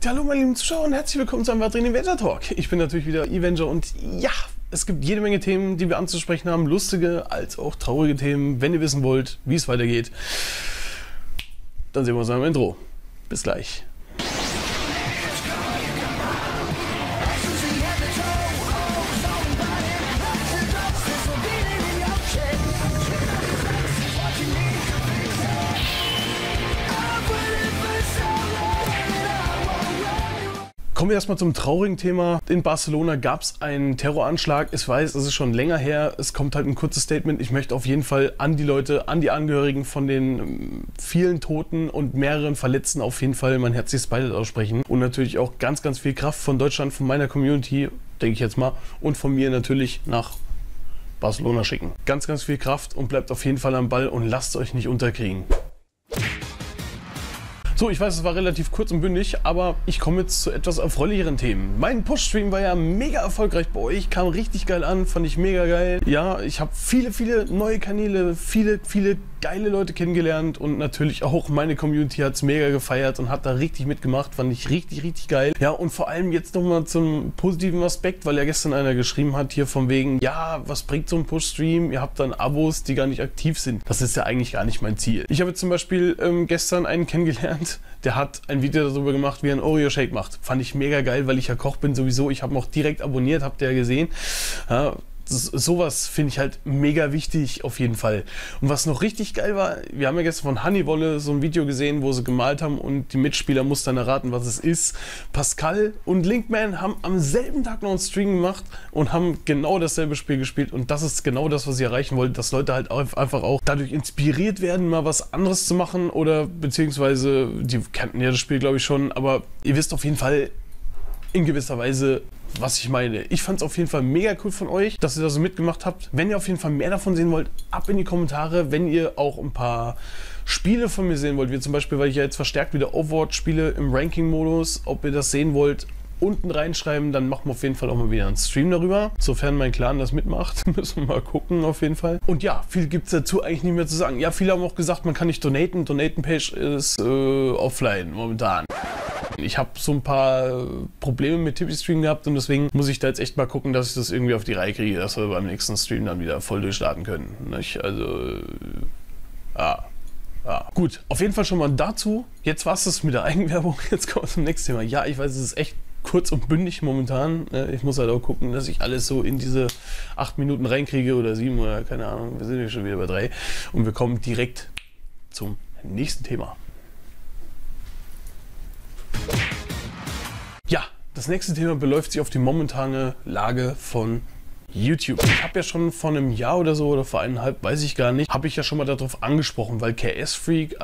Hallo meine lieben Zuschauer und herzlich willkommen zu einem weiteren Avenger Talk. Ich bin natürlich wieder Avenger und ja, es gibt jede Menge Themen, die wir anzusprechen haben. Lustige als auch traurige Themen. Wenn ihr wissen wollt, wie es weitergeht, dann sehen wir uns am Intro. Bis gleich. Kommen wir erstmal zum traurigen Thema. In Barcelona gab es einen Terroranschlag. Ich weiß, es ist schon länger her. Es kommt halt ein kurzes Statement. Ich möchte auf jeden Fall an die Leute, an die Angehörigen von den vielen Toten und mehreren Verletzten auf jeden Fall mein herzliches Beileid aussprechen. Und natürlich auch ganz, ganz viel Kraft von Deutschland, von meiner Community, denke ich jetzt mal, und von mir natürlich nach Barcelona schicken. Ganz, ganz viel Kraft und bleibt auf jeden Fall am Ball und lasst euch nicht unterkriegen. So, ich weiß, es war relativ kurz und bündig, aber ich komme jetzt zu etwas erfreulicheren Themen. Mein Push-Stream war ja mega erfolgreich bei euch, kam richtig geil an, fand ich mega geil. Ja, ich habe viele neue Kanäle, viele geile Leute kennengelernt und natürlich auch meine Community hat es mega gefeiert und hat da richtig mitgemacht, fand ich richtig geil. Ja, und vor allem jetzt nochmal zum positiven Aspekt, weil ja gestern einer geschrieben hat hier von wegen, ja, was bringt so ein Push-Stream? Ihr habt dann Abos, die gar nicht aktiv sind. Das ist ja eigentlich gar nicht mein Ziel. Ich habe zum Beispiel gestern einen kennengelernt, der hat ein Video darüber gemacht, wie er einen Oreo-Shake macht. Fand ich mega geil, weil ich ja Koch bin sowieso. Ich habe ihn auch direkt abonniert, habt ihr ja gesehen. Ja, sowas finde ich halt mega wichtig auf jeden Fall. Und was noch richtig geil war, wir haben ja gestern von Honeywolle so ein Video gesehen, wo sie gemalt haben und die Mitspieler mussten dann erraten, was es ist. Pascal und Linkman haben am selben Tag noch einen Stream gemacht und haben genau dasselbe Spiel gespielt und das ist genau das, was sie erreichen wollten, dass Leute halt einfach auch dadurch inspiriert werden, mal was anderes zu machen oder beziehungsweise, die kannten ja das Spiel glaube ich schon, aber ihr wisst auf jeden Fall in gewisser Weise, was ich meine. Ich fand es auf jeden Fall mega cool von euch, dass ihr da so mitgemacht habt. Wenn ihr auf jeden Fall mehr davon sehen wollt, ab in die Kommentare. Wenn ihr auch ein paar Spiele von mir sehen wollt, wie zum Beispiel, weil ich ja jetzt verstärkt wieder Overwatch spiele im Ranking-Modus, ob ihr das sehen wollt, unten reinschreiben, dann machen wir auf jeden Fall auch mal wieder einen Stream darüber. Sofern mein Clan das mitmacht, müssen wir mal gucken auf jeden Fall. Und ja, viel gibt es dazu eigentlich nicht mehr zu sagen. Ja, viele haben auch gesagt, man kann nicht donaten. Donation-Page ist offline momentan. Ich habe so ein paar Probleme mit Tippy-Stream gehabt und deswegen muss ich da jetzt echt mal gucken, dass ich das irgendwie auf die Reihe kriege, dass wir beim nächsten Stream dann wieder voll durchstarten können. Nicht? Also, ja. Gut, auf jeden Fall schon mal dazu. Jetzt war es das mit der Eigenwerbung. Jetzt kommen wir zum nächsten Thema. Ja, ich weiß, es ist echt kurz und bündig momentan. Ich muss halt auch gucken, dass ich alles so in diese 8 Minuten reinkriege oder 7 oder keine Ahnung. Wir sind ja schon wieder bei 3 und wir kommen direkt zum nächsten Thema. Ja, das nächste Thema beläuft sich auf die momentane Lage von YouTube. Ich habe ja schon vor einem Jahr oder so oder vor 1,5, weiß ich gar nicht, habe ich ja schon mal darauf angesprochen, weil KS-Freak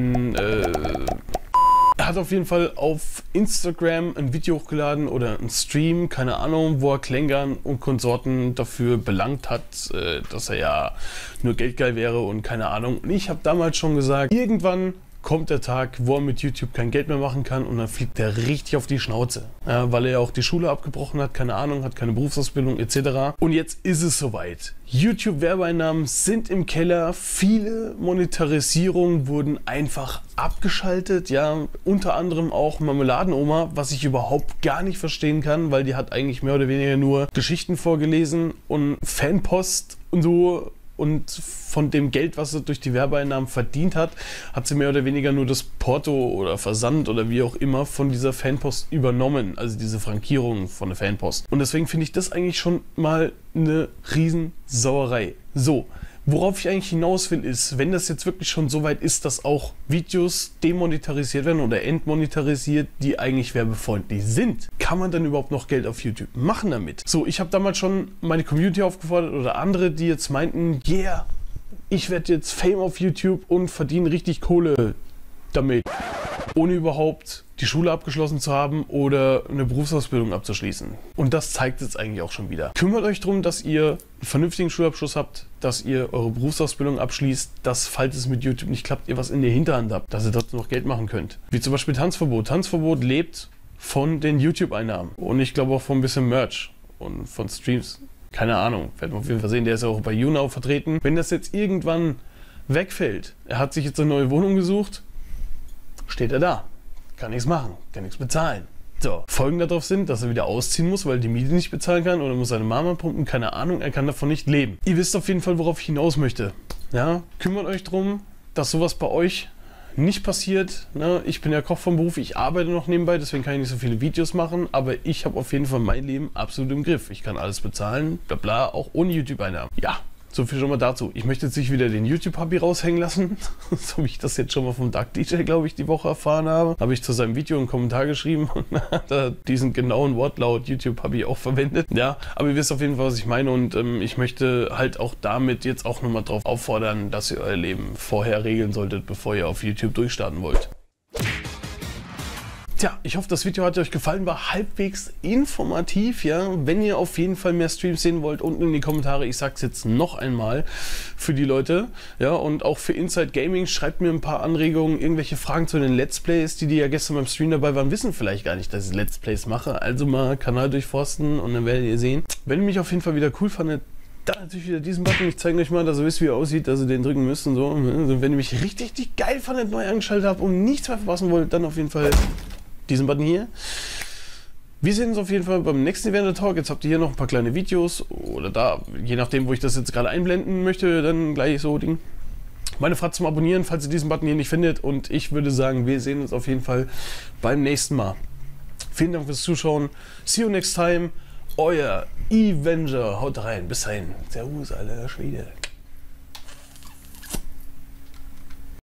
hat auf jeden Fall auf Instagram ein Video hochgeladen oder ein Stream, keine Ahnung, wo er Klängern und Konsorten dafür belangt hat, dass er ja nur geldgeil wäre und keine Ahnung. Und ich habe damals schon gesagt, irgendwann kommt der Tag, wo er mit YouTube kein Geld mehr machen kann und dann fliegt er richtig auf die Schnauze. Weil er ja auch die Schule abgebrochen hat, keine Ahnung, hat keine Berufsausbildung etc. Und jetzt ist es soweit. YouTube-Werbeeinnahmen sind im Keller, viele Monetarisierungen wurden einfach abgeschaltet, ja, unter anderem auch Marmeladenoma, was ich überhaupt gar nicht verstehen kann, weil die hat eigentlich mehr oder weniger nur Geschichten vorgelesen und Fanpost und so. Und von dem Geld, was sie durch die Werbeeinnahmen verdient hat, hat sie mehr oder weniger nur das Porto oder Versand oder wie auch immer von dieser Fanpost übernommen. Also diese Frankierung von der Fanpost. Und deswegen finde ich das eigentlich schon mal eine Riesensauerei. So, worauf ich eigentlich hinaus will ist, wenn das jetzt wirklich schon so weit ist, dass auch Videos demonetarisiert werden oder entmonetarisiert, die eigentlich werbefreundlich sind, kann man dann überhaupt noch Geld auf YouTube machen damit? So, ich habe damals schon meine Community aufgefordert oder andere, die jetzt meinten, yeah, ich werde jetzt Fame auf YouTube und verdiene richtig Kohle damit, ohne überhaupt die Schule abgeschlossen zu haben oder eine Berufsausbildung abzuschließen. Und das zeigt es eigentlich auch schon wieder. Kümmert euch darum, dass ihr einen vernünftigen Schulabschluss habt, dass ihr eure Berufsausbildung abschließt, dass, falls es mit YouTube nicht klappt, ihr was in der Hinterhand habt, dass ihr trotzdem noch Geld machen könnt. Wie zum Beispiel Tanzverbot. Tanzverbot lebt von den YouTube-Einnahmen und ich glaube auch von ein bisschen Merch und von Streams. Keine Ahnung, werden wir auf jeden Fall sehen, der ist ja auch bei YouNow vertreten. Wenn das jetzt irgendwann wegfällt, er hat sich jetzt eine neue Wohnung gesucht, steht er da. Kann nichts machen, kann nichts bezahlen. So, Folgen darauf sind, dass er wieder ausziehen muss, weil er die Miete nicht bezahlen kann oder muss seine Mama pumpen, keine Ahnung, er kann davon nicht leben. Ihr wisst auf jeden Fall, worauf ich hinaus möchte. Ja, kümmert euch drum, dass sowas bei euch nicht passiert. Ne? Ich bin ja Koch vom Beruf, ich arbeite noch nebenbei, deswegen kann ich nicht so viele Videos machen, aber ich habe auf jeden Fall mein Leben absolut im Griff. Ich kann alles bezahlen, bla bla, auch ohne YouTube-Einnahmen. Ja. So viel schon mal dazu. Ich möchte jetzt nicht wieder den YouTube-Hubby raushängen lassen, so wie ich das jetzt schon mal vom Dark DJ, glaube ich, die Woche erfahren habe. Habe ich zu seinem Video einen Kommentar geschrieben und hat er diesen genauen Wortlaut YouTube-Hubby auch verwendet. Ja, aber ihr wisst auf jeden Fall, was ich meine und ich möchte halt auch damit jetzt auch nochmal drauf auffordern, dass ihr euer Leben vorher regeln solltet, bevor ihr auf YouTube durchstarten wollt. Tja, ich hoffe, das Video hat euch gefallen, war halbwegs informativ, ja. Wenn ihr auf jeden Fall mehr Streams sehen wollt, unten in die Kommentare, ich sag's jetzt noch einmal für die Leute, ja, und auch für Inside Gaming, schreibt mir ein paar Anregungen, irgendwelche Fragen zu den Let's Plays, die ja gestern beim Stream dabei waren, wissen vielleicht gar nicht, dass ich Let's Plays mache, also mal Kanal durchforsten und dann werdet ihr sehen. Wenn ihr mich auf jeden Fall wieder cool fandet, dann natürlich wieder diesen Button. Ich zeige euch mal, dass ihr wisst, wie er aussieht, dass ihr den drücken müsst und so. Also wenn ihr mich richtig geil fandet, neu angeschaltet habt und nichts mehr verpassen wollt, dann auf jeden Fall diesen Button hier. Wir sehen uns auf jeden Fall beim nächsten Event Talk. Jetzt habt ihr hier noch ein paar kleine Videos oder da, je nachdem, wo ich das jetzt gerade einblenden möchte, dann gleich so Ding. Meine Frage zum Abonnieren, falls ihr diesen Button hier nicht findet. Und ich würde sagen, wir sehen uns auf jeden Fall beim nächsten Mal. Vielen Dank fürs Zuschauen. See you next time. Euer Evanger. Haut rein. Bis dahin. Servus, Alter Schwede.